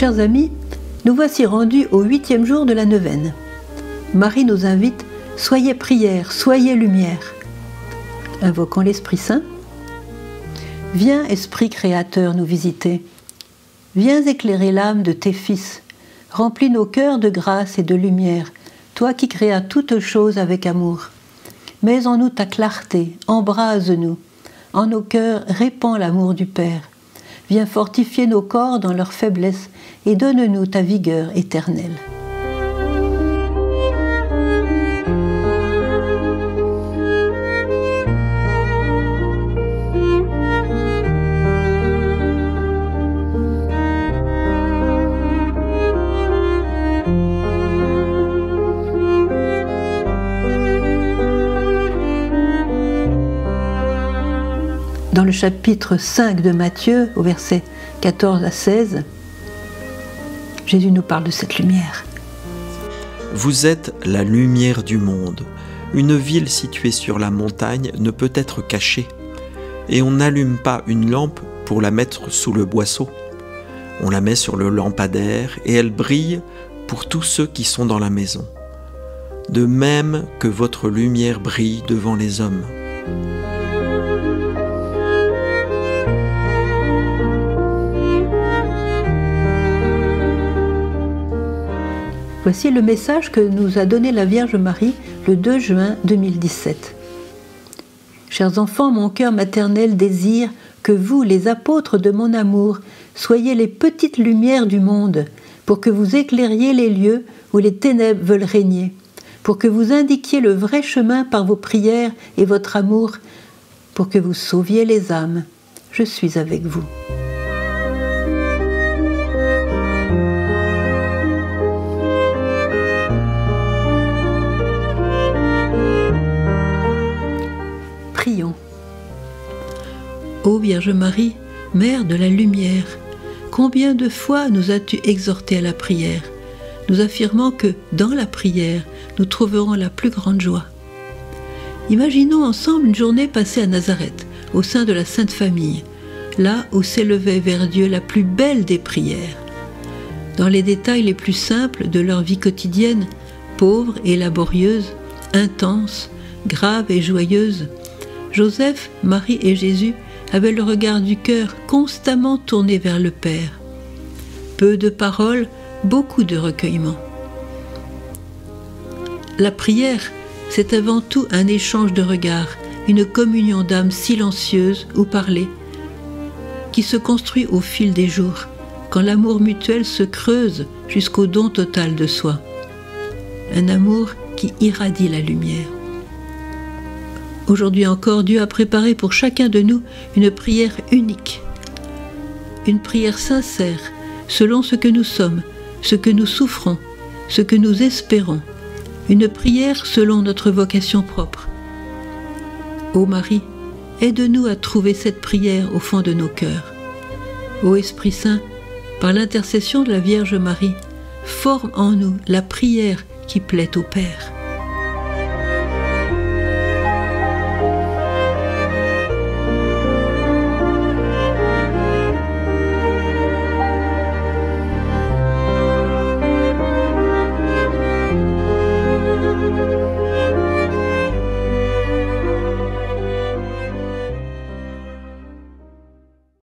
Chers amis, nous voici rendus au 8e jour de la neuvaine. Marie nous invite « Soyez prière, soyez lumière ». Invoquons l'Esprit Saint. Viens, Esprit Créateur, nous visiter. Viens éclairer l'âme de tes fils. Remplis nos cœurs de grâce et de lumière, toi qui créas toutes choses avec amour. Mets en nous ta clarté, embrase-nous. En nos cœurs, répands l'amour du Père. Viens fortifier nos corps dans leur faiblesse et donne-nous ta vigueur éternelle. Dans le chapitre 5 de Matthieu, au verset 14 à 16, Jésus nous parle de cette lumière. Vous êtes la lumière du monde. Une ville située sur la montagne ne peut être cachée. Et on n'allume pas une lampe pour la mettre sous le boisseau. On la met sur le lampadaire et elle brille pour tous ceux qui sont dans la maison. De même que votre lumière brille devant les hommes. Voici le message que nous a donné la Vierge Marie le 2 juin 2017. Chers enfants, mon cœur maternel désire que vous, les apôtres de mon amour, soyez les petites lumières du monde, pour que vous éclairiez les lieux où les ténèbres veulent régner, pour que vous indiquiez le vrai chemin par vos prières et votre amour, pour que vous sauviez les âmes. Je suis avec vous. Prions. Ô Vierge Marie, Mère de la lumière, combien de fois nous as-tu exhortés à la prière, nous affirmant que, dans la prière, nous trouverons la plus grande joie. Imaginons ensemble une journée passée à Nazareth, au sein de la Sainte Famille, là où s'élevait vers Dieu la plus belle des prières. Dans les détails les plus simples de leur vie quotidienne, pauvre et laborieuse, intense, grave et joyeuse, Joseph, Marie et Jésus avaient le regard du cœur constamment tourné vers le Père. Peu de paroles, beaucoup de recueillement. La prière, c'est avant tout un échange de regards, une communion d'âmes silencieuse ou parlée, qui se construit au fil des jours, quand l'amour mutuel se creuse jusqu'au don total de soi. Un amour qui irradie la lumière. Aujourd'hui encore, Dieu a préparé pour chacun de nous une prière unique, une prière sincère, selon ce que nous sommes, ce que nous souffrons, ce que nous espérons, une prière selon notre vocation propre. Ô Marie, aide-nous à trouver cette prière au fond de nos cœurs. Ô Esprit Saint, par l'intercession de la Vierge Marie, forme en nous la prière qui plaît au Père.